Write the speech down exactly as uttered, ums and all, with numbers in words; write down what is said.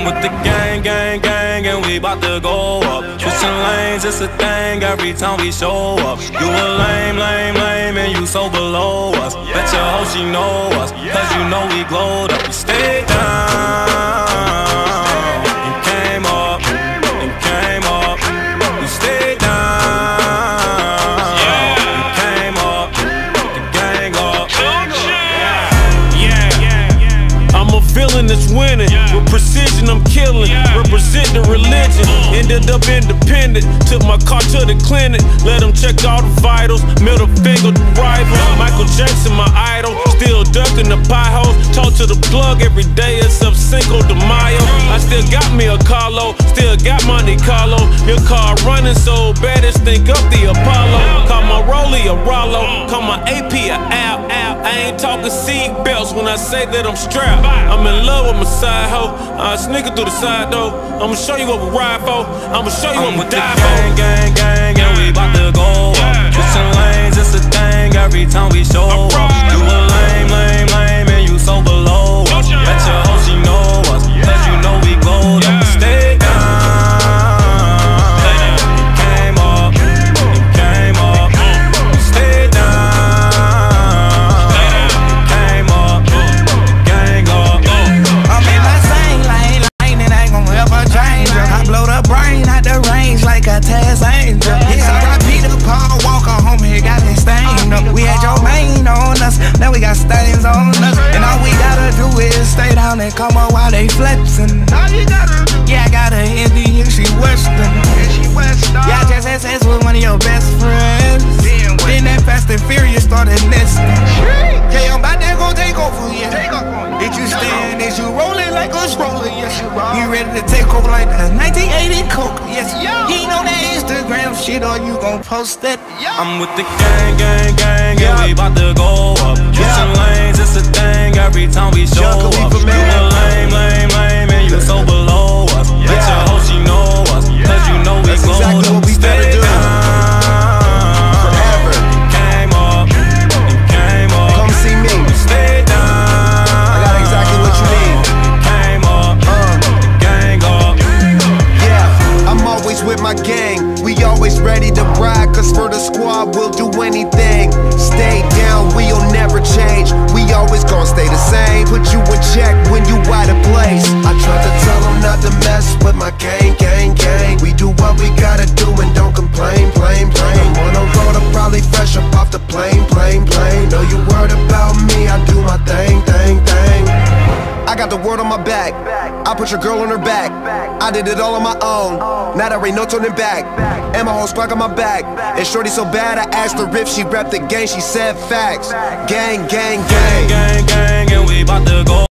with the gang, gang, gang, and we bout to go up. Switching lanes, it's a thing every time we show up. You a lame, lame, lame, and you so below us. Bet your hoe she know us, cause you know we glowed up. We stayed down and came up, and came up. We stayed down and came up, the gang up. Yeah, I'm a villain that's winning. With precision I'm killing, represent the religion. Ended up independent, took my car to the clinic. Let them check all the vitals, middle finger to rival. Michael Jackson my idol, still ducking the potholes. Talk to the plug every day except Cinco de Mayo. I still got me a Carlo, still got Monte Carlo. Your car running so bad it's think up the Apollo. Call my Rollie a Rollo, call my A P a Al. I ain't talking seat belts when I say that I'm strapped. I'm in love with my side hoe, I sneak it through the side door. I'ma show you what we ride for, I'ma show you I'm what we with die the gang, for. gang, gang, and we bout to go up. Switching lanes, it's a thing every time we show up. You a lame, lame, lame, and you so below us. Bet your hoe she know us, cause you know we glowed up. We stayed down and came up, and came up. We stayed down and came up, the gang up. I'm in my same lane, lane, it ain't gon' ever change. I blow the brain out the range like a Taz Angel. Yes, I got Peter Paul Walker home here, got it stained up. We had your main on us, now we got stains on us. And all we gotta do is stay down and come up while they flexing. Yeah, I got a Indian, she Western. Yeah, I just had sex with one of your best friends. Then that Fast and Furious started nesting. Yeah, I'm about to go take over, yeah. Did you stand? Is you rolling like a stroller? Yes, you are. You ready to take over like a nineteen eighty Coke? Yes, you ain't on that Instagram shit or you gon' post that? I'm with the gang, gang, gang, and we bout to go up. Switching lanes, it's a thing every time we show up. You a lame, lame, lame, and you so below us. Bet your hoe she know us, cause you know we glowed up. Exactly what we better do. Forever. And came up, and came up. Come see me. Stay down. I got exactly what you need. And came up, the gang up. Yeah, I'm always with my gang. We always ready to ride, cause for the squad we'll do anything. Stay down, we'll never change. We always gon' stay the same. Put you in check when you out of place. I tried to tell them not to mess with my gang, gang, gang. We do what we gotta do and don't complain, plain, plain. I'm on the road, I'm probably fresh up off the plane, plane, plane. Know you worried about me, I do my thing, thing, thing. I got the word on my back, I put your girl on her back. I did it all on my own, now there ain't no turning back. And my whole squad on my back. And shorty so bad, I asked her if she repped the gang, she said facts. Gang, gang, gang. Gang, gang, gang, and we bout to go